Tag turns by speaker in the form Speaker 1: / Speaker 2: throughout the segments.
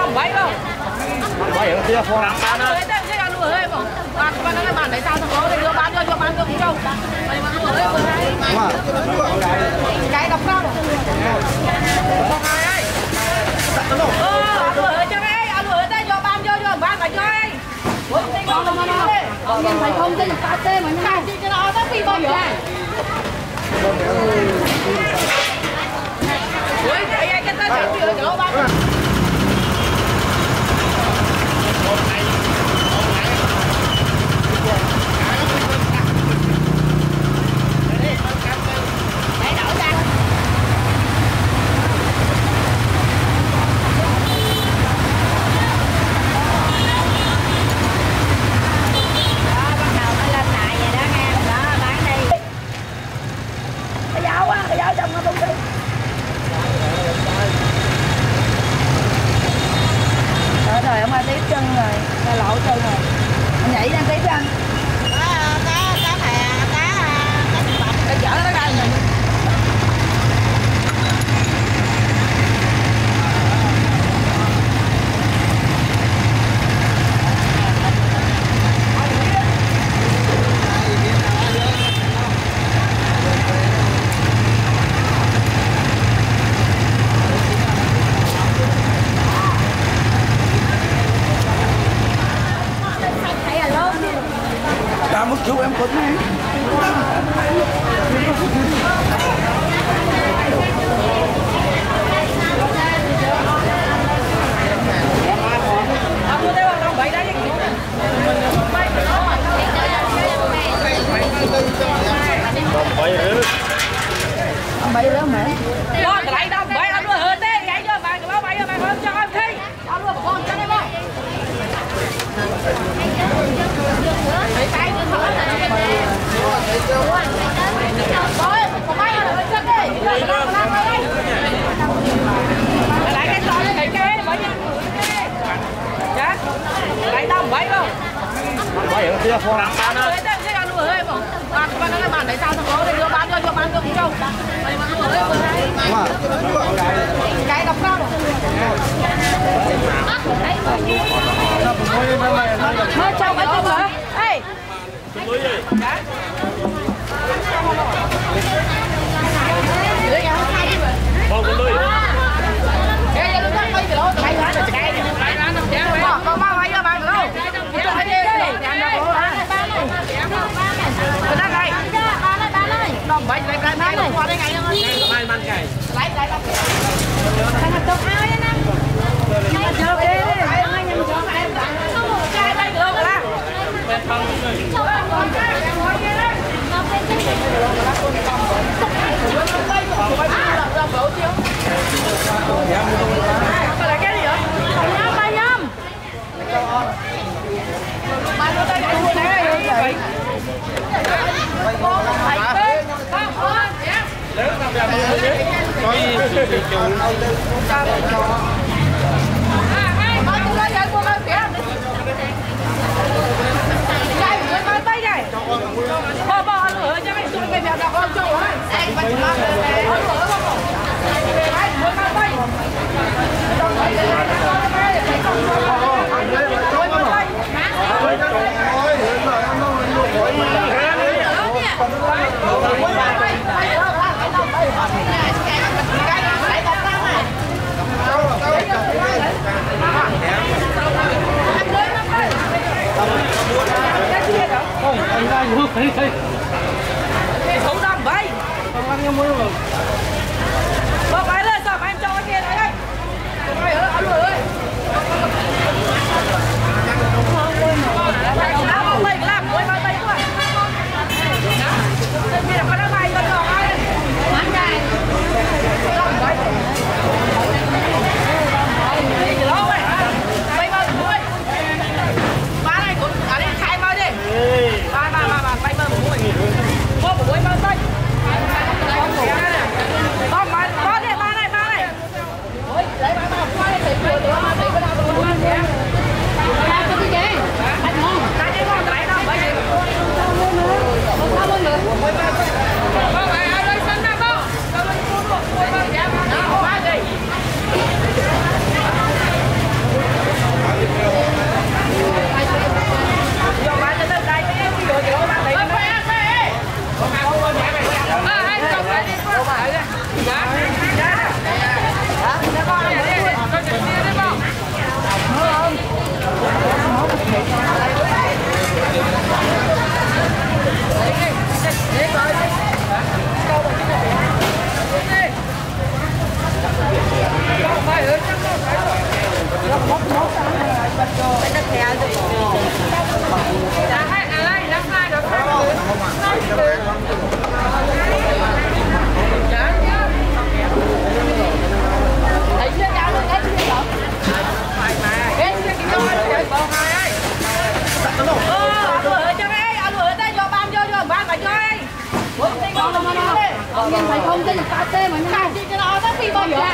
Speaker 1: Đông bảy không?
Speaker 2: Bảy ở kia phong
Speaker 1: Bán nữa, thế là lùa hơi không? Bán cái bàn đấy sao thằng nó đưa bán cho bán cho cũng đâu. Mày mà lùa hơi vừa cái đọc sao? Không ai ấy. Lùa hơi cho ấy, lùa hơi đây cho bán phải cho ấy.
Speaker 3: Phải không tên là tê mà nha.
Speaker 1: Cái nó nó phi bao giờ? Ui, cái tên chẳng chịu chỗ bán.
Speaker 3: Rồi ông ai tiếp chân rồi, ta lộ chân rồi. Ông nhảy ra tiếp cho anh.
Speaker 1: Cái chở nó ra nhìn.
Speaker 2: ta mất chú em cũng này.
Speaker 3: Bay đó mẹ.
Speaker 1: Lo lại đâu bay ăn luôn hơn thế, vậy cho bạn nó bay bạn hơn cho em thi. Ăn luôn con cho em ơi. Cái nữa thôi. Rồi, còn bay là lên chân đi. Lại cái to cái cái bởi nha. Dạ. Lại đâu bay không?
Speaker 2: Bảy ở kia phong
Speaker 1: Bán nữa, thế là lùa hơi không? Bán cái bàn đấy sao thằng nó đưa bán cho bán cho cũng đâu. Mày mà lùa hơi vừa cái đọc sao? Thôi chào mấy con hả? Ê.
Speaker 2: phong con đuôi.
Speaker 1: Ê, nó đang bay từ đâu? Bay ra được cái. Bay ra nằm chén. Con ba bay ra bạn từ đâu? Cho anh đi. Làm đâu có hả? Ở đây này. Ba đây. Đồng bay lại cái này qua đây ngày luôn.
Speaker 2: Mai man cày.
Speaker 1: Lấy đâu.
Speaker 3: Thằng hạt tôm ai đó nè. Hai chờ đi.
Speaker 1: Ai nhầm cho em đã. Cái đây được rồi.
Speaker 2: Bên phong người.
Speaker 1: Cái gì vậy?
Speaker 3: Ba nhâm.
Speaker 1: Ba nó đây cái đuôi này vậy.
Speaker 2: Có gì chủ.
Speaker 1: Bỏ lửa cho mày xuống bên mèo đọc con châu ấy.
Speaker 2: Không, anh ra nước thấy.
Speaker 1: Thủ đông vậy.
Speaker 2: Không ăn em muốn rồi.
Speaker 1: Bỏ cái lên sao mà em cho cái kia đấy. Mày ở lửa ơi. Không bay làm quay bay bay quá. Đây là con nó bay con nhỏ ai. Bán dài. Đông vậy. Đi đó vậy. Bay bay mũi. Ba này cũng ở đây khai bay đi. Ba bay bơ mũi. Bơ mũi bay bay. Con ngủ ra nè.
Speaker 3: theo được.
Speaker 1: Thấy chưa nhau rồi, thấy chưa đâu. Cái cái con ơi, con hai ơi. Ăn vừa cho ấy, ăn vừa đây cho ban cho ban phải cho ấy.
Speaker 3: Còn nhìn thấy không cái cá tê mà nha.
Speaker 1: Chị cho nó nó phi bao giờ.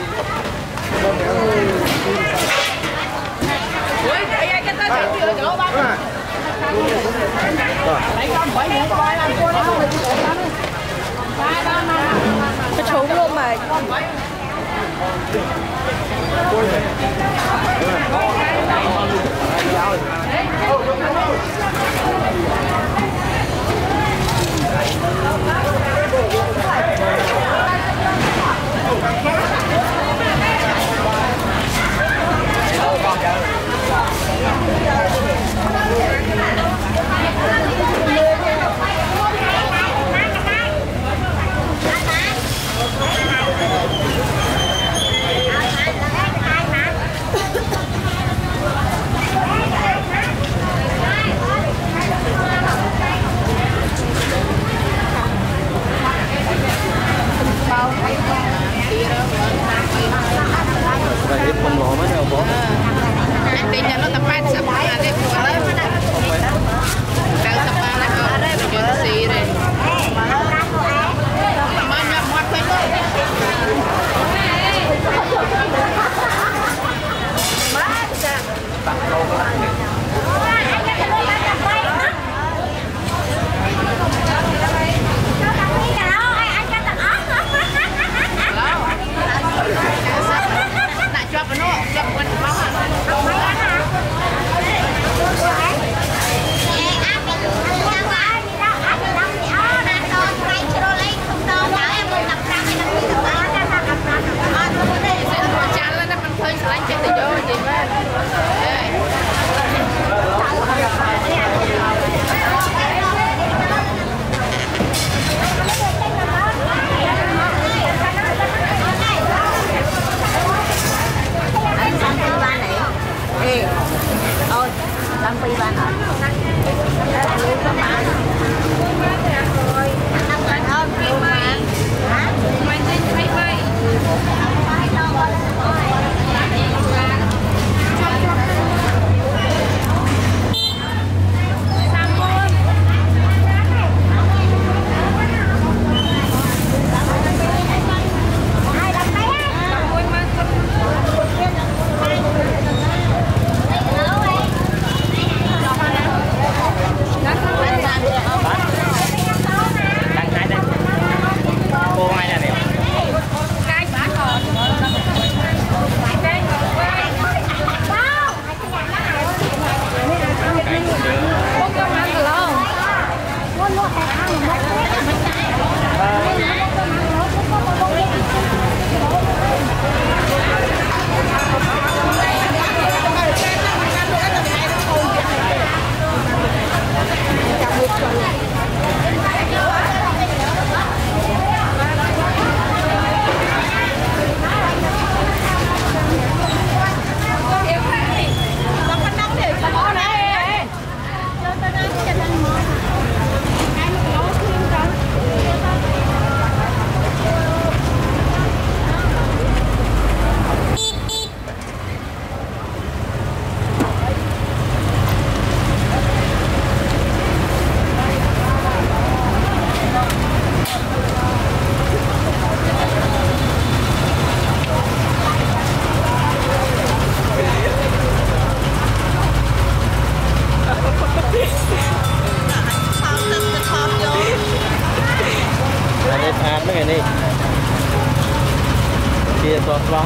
Speaker 1: Ui, ai cái ta chẳng chịu chỗ ban. Lấy con phải nhớ coi làm cô đấy không được chịu lắm.
Speaker 3: Cái trúng luôn mà.
Speaker 2: Không lỗ mấy đâu bố.
Speaker 1: Đi nhà nó tập 80 mà đấy của đấy. Đang tập 3 là có đấy mà chuyện gì đây. Mà nhập một cái thôi.
Speaker 3: Đang phi ban hả?
Speaker 2: mấy ngày đi kia to to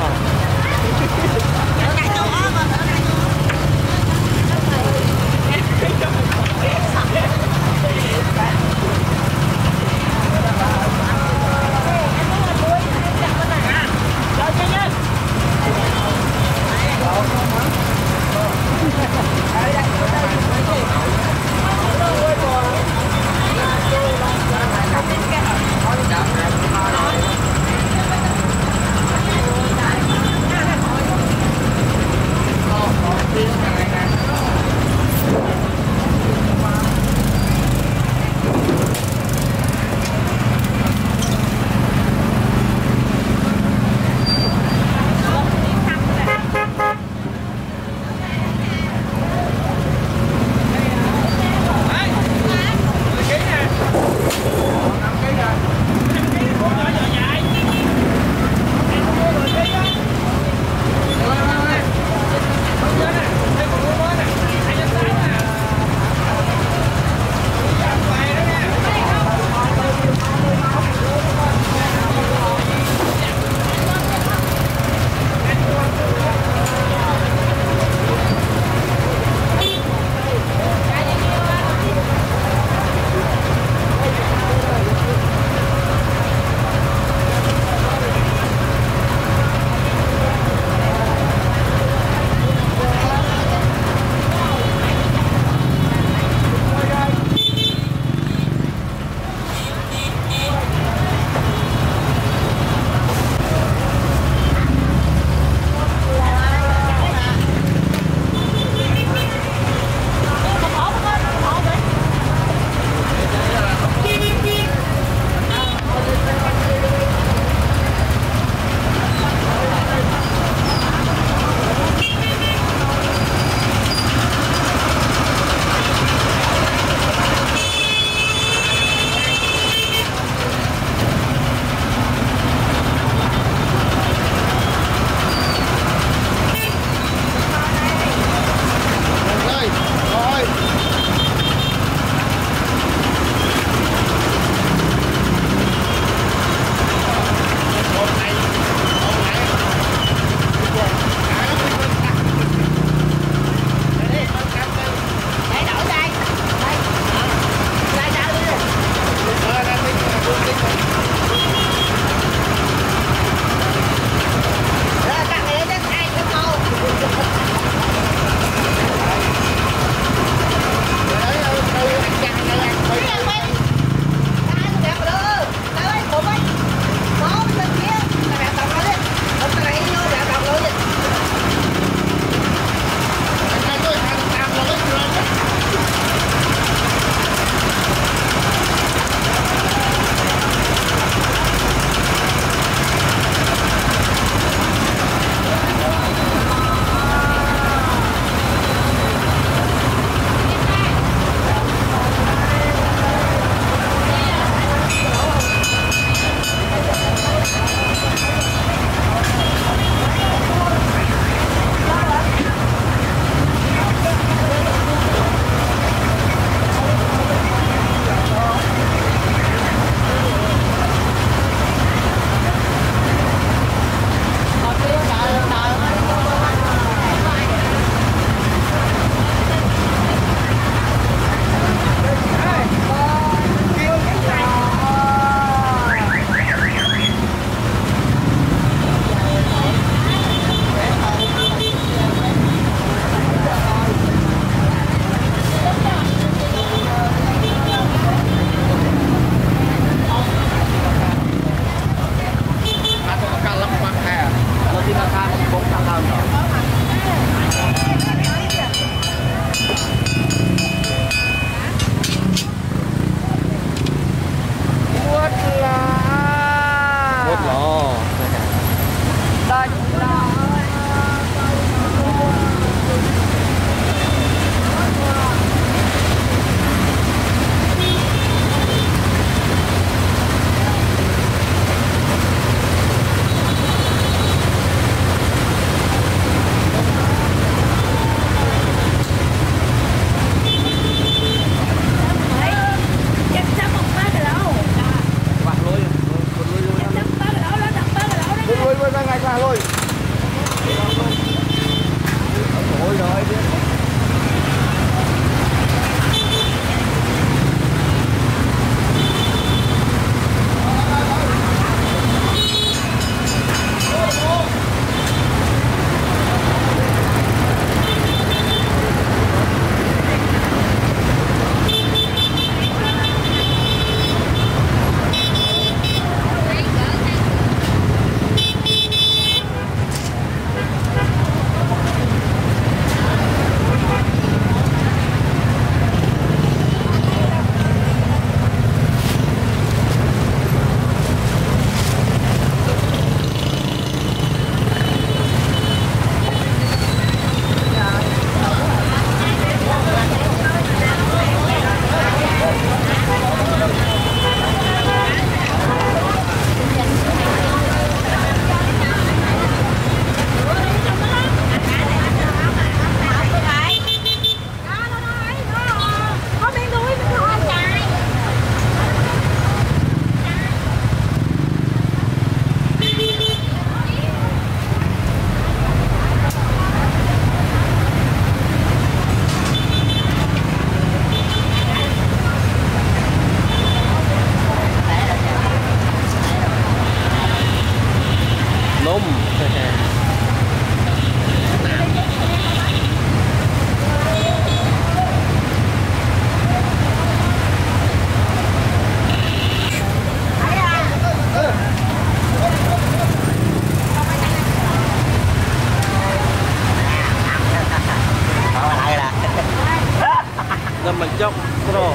Speaker 2: mình chốc pro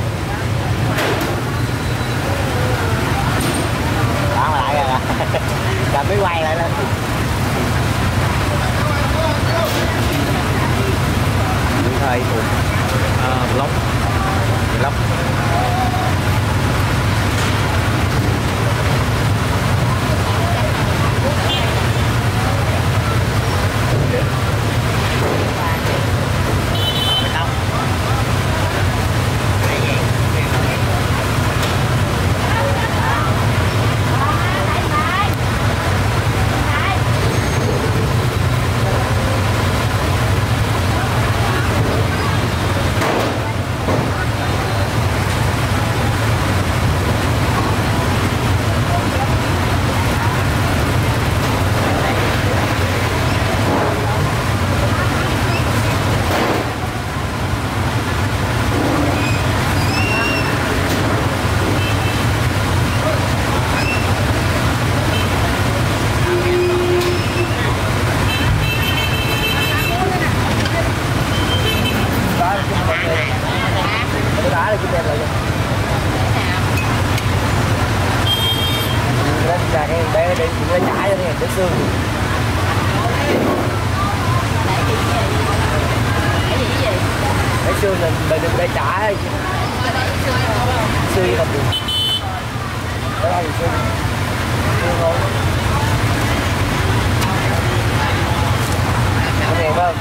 Speaker 4: đó lại rồi là mới quay lại lên
Speaker 2: thời vlog vlog xương là mình đừng để trả xương là được ở đây xương xương thôi có đẹp không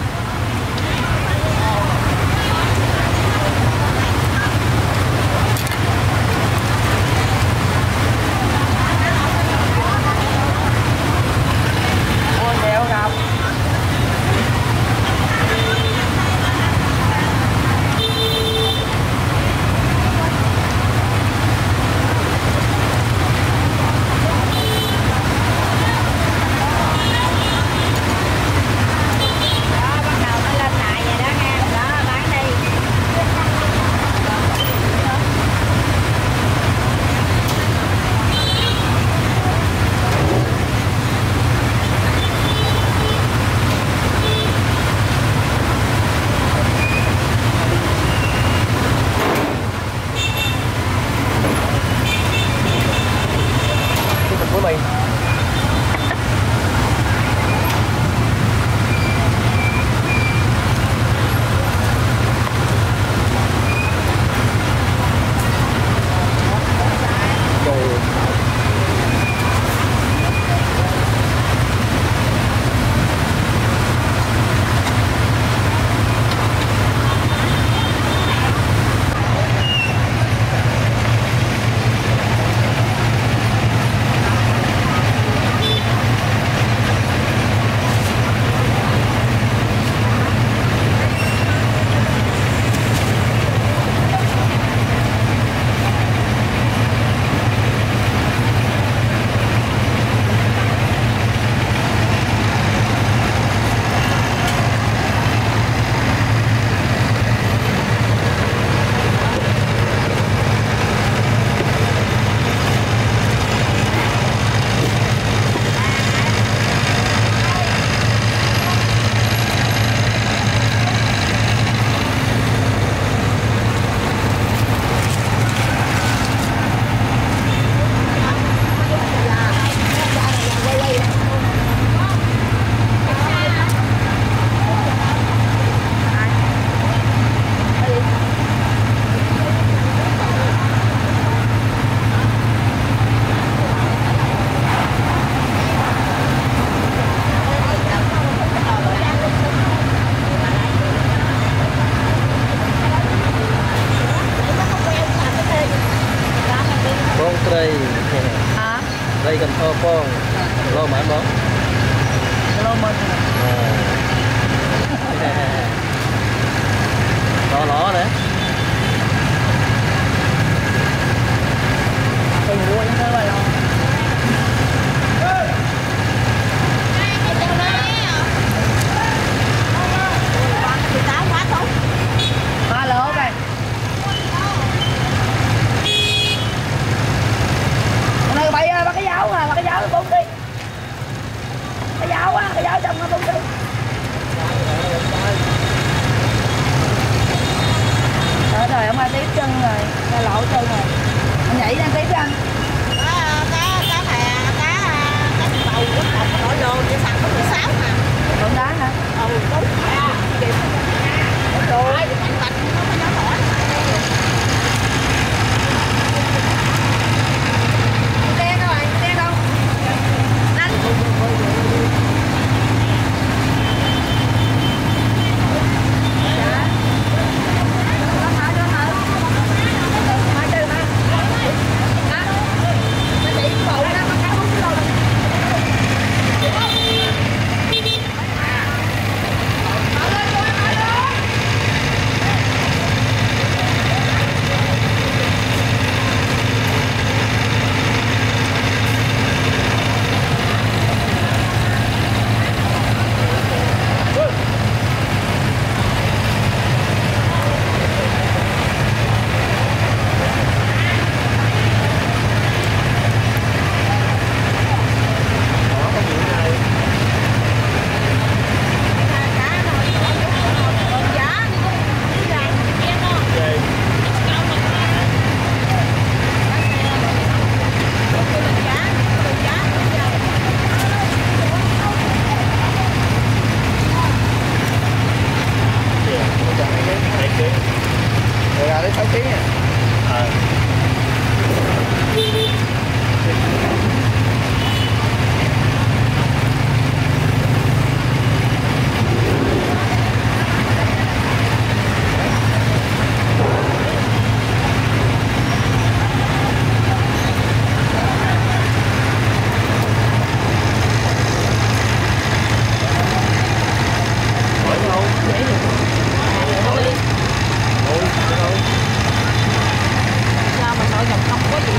Speaker 1: Sao mà nội nhập không có gì.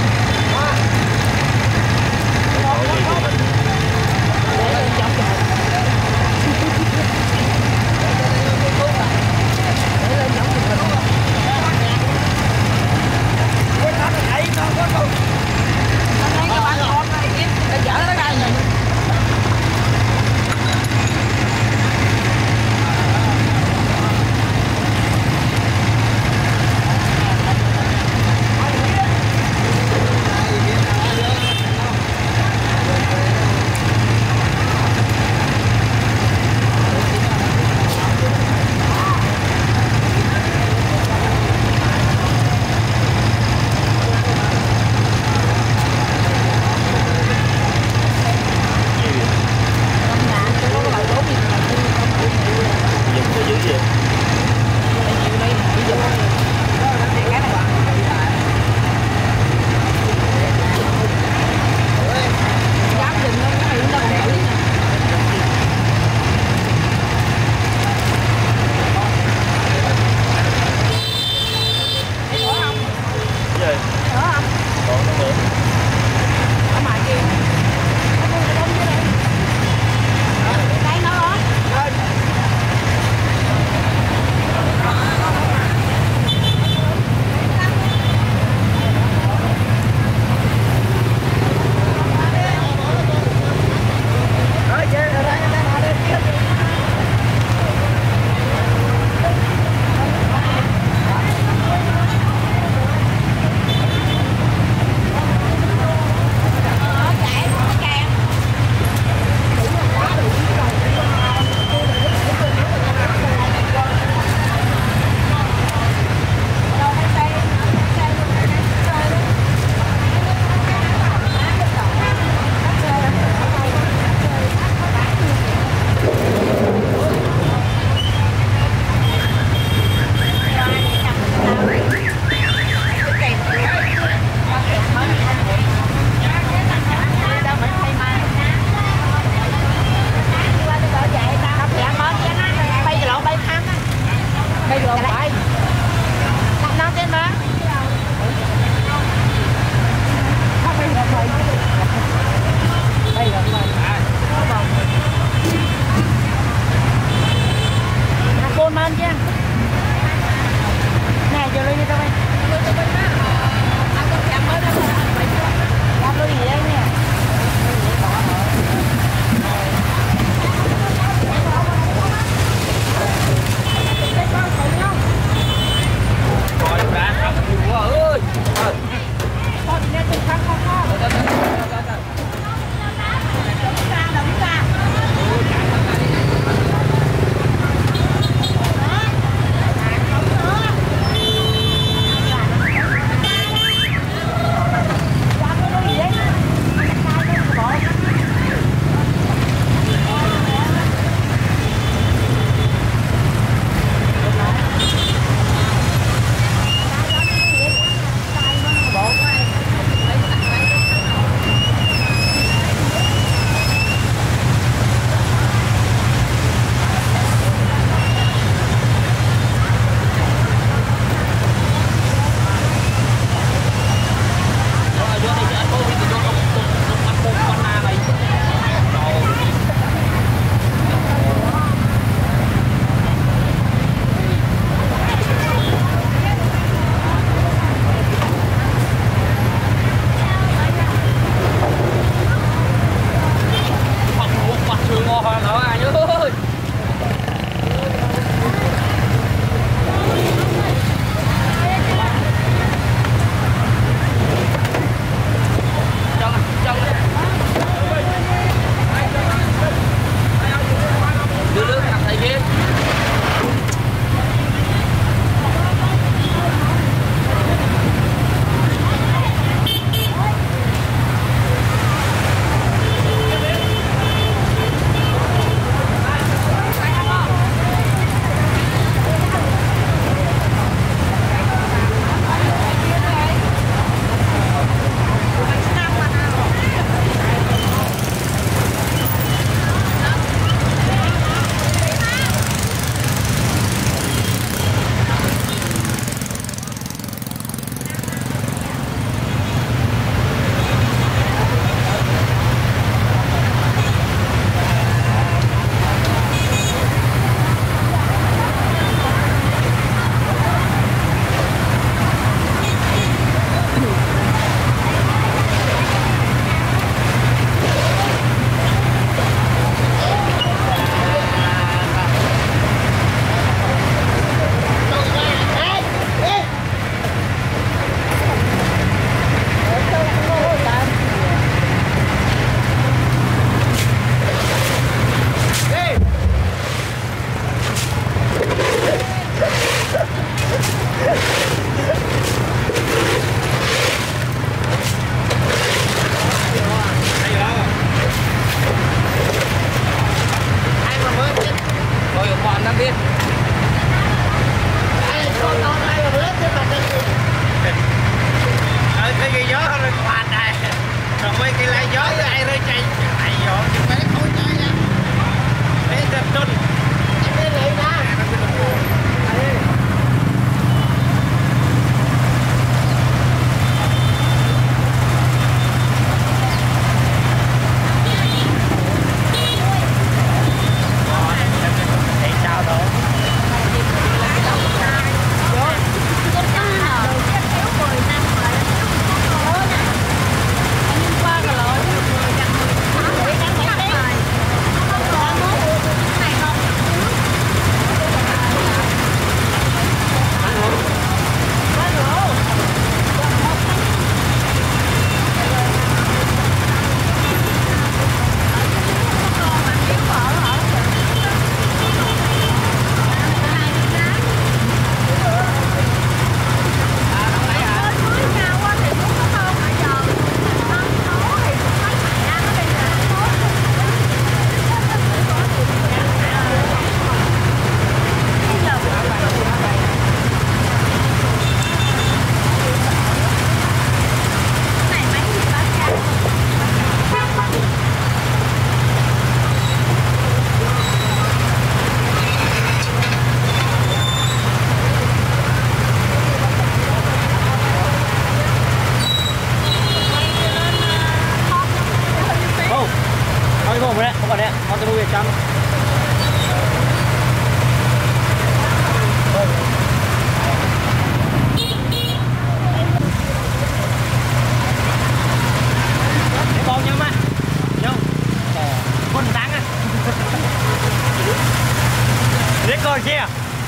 Speaker 1: Để lên chọc trời. Để lên chọc mình. Hôm nay các bạn con này để chở nó ra nhìn.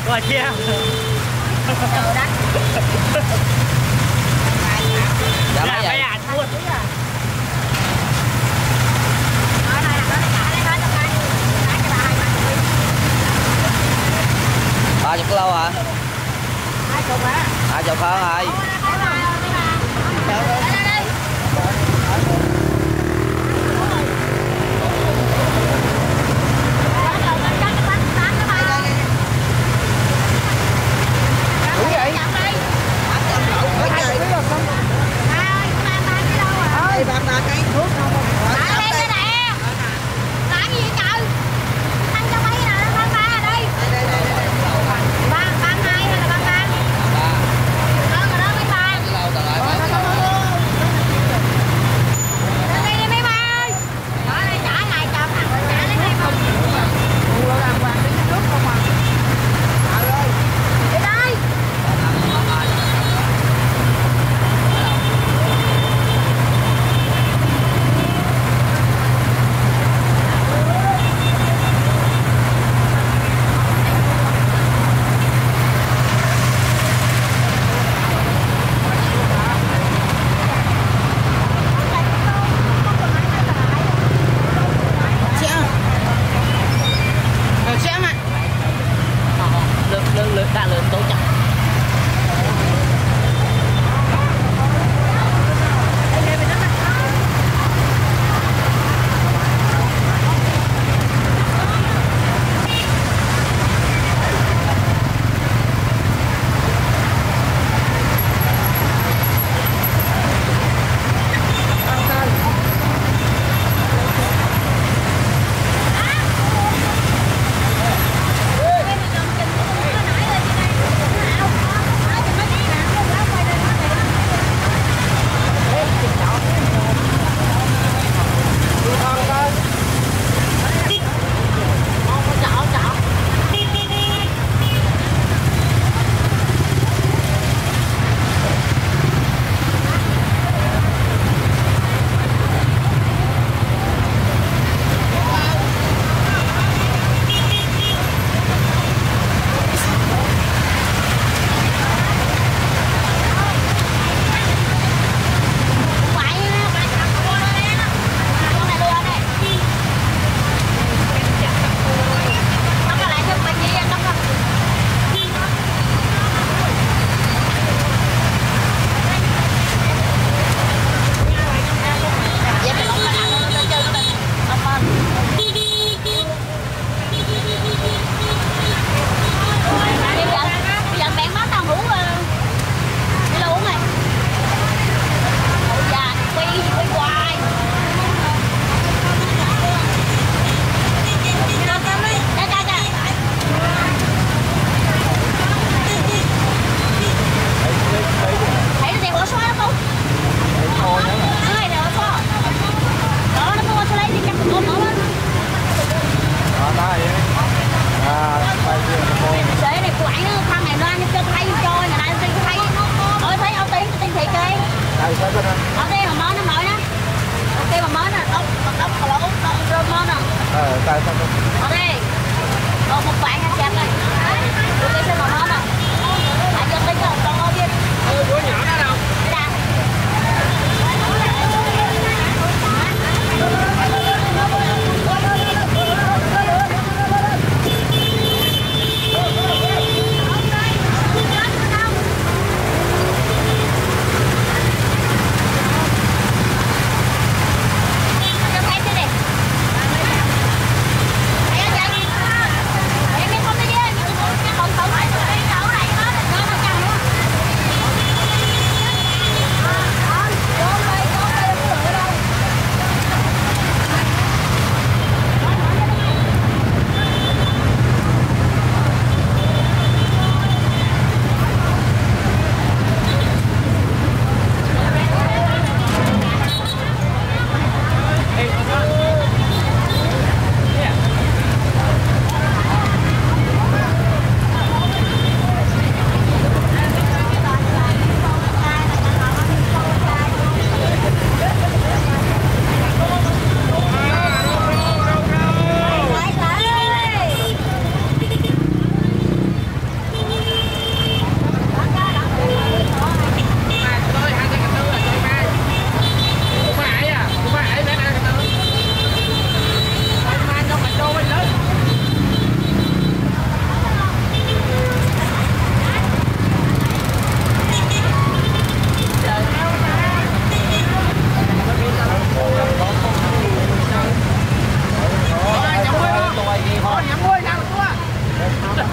Speaker 4: Qua chia.
Speaker 3: Đồ đắt.
Speaker 4: Dạ mấy anh luôn. 30 kg hả?
Speaker 3: 20 hả?
Speaker 4: 20 hơn rồi.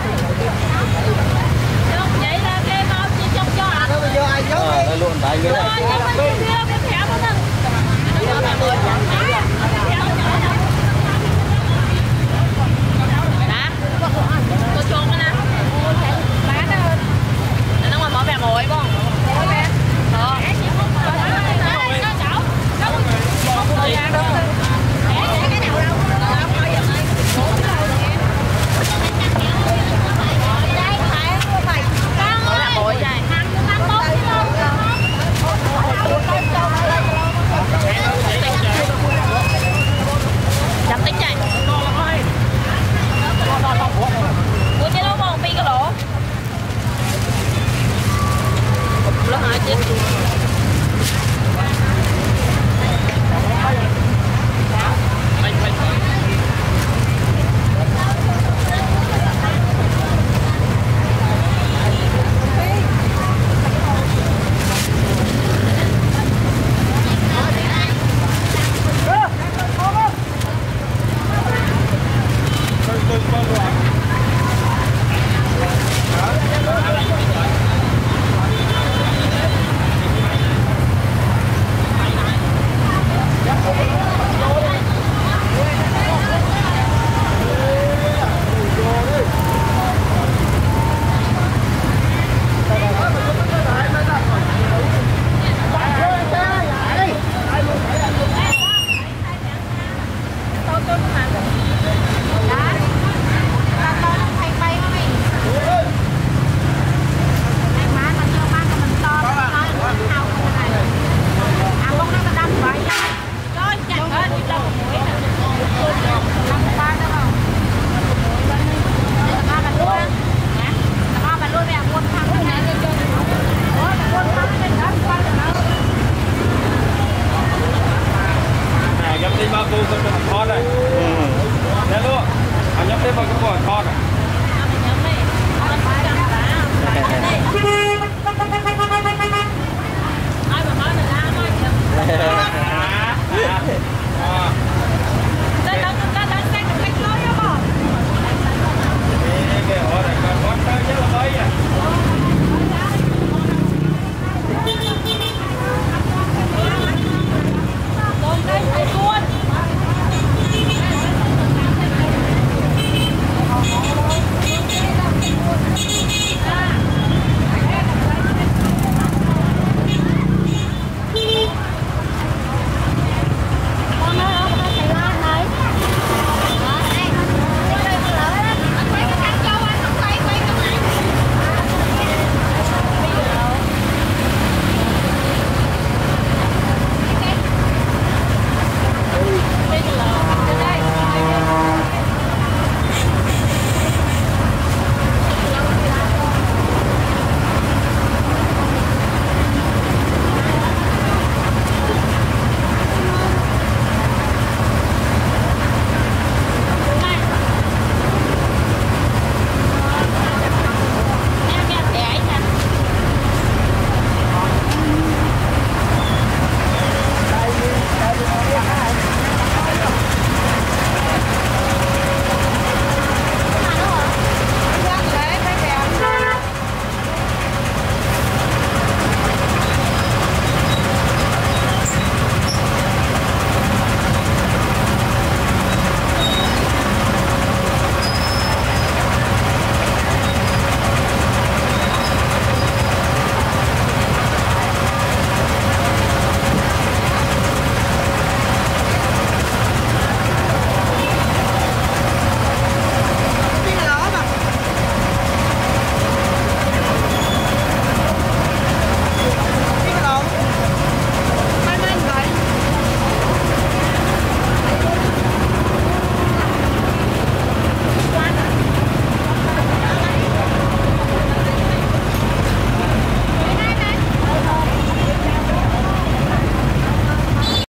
Speaker 1: Vậy là cái bao chi trong cho à?
Speaker 2: Bây giờ ai giấu đi.
Speaker 4: Đây luôn tại ghế này.
Speaker 1: Tôi trộn cái nào?